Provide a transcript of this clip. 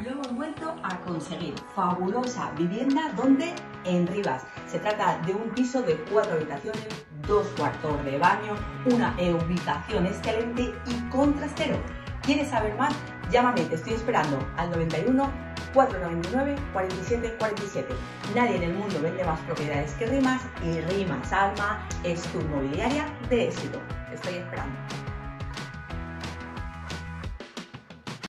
Lo hemos vuelto a conseguir. Fabulosa vivienda donde en Rivas. Se trata de un piso de 4 habitaciones, 2 cuartos de baño, una ubicación excelente y con trastero. ¿Quieres saber más? Llámame, te estoy esperando al 91 499 47 47. Nadie en el mundo vende más propiedades que Rimas y Rimas Alma es tu inmobiliaria de éxito. Te estoy esperando.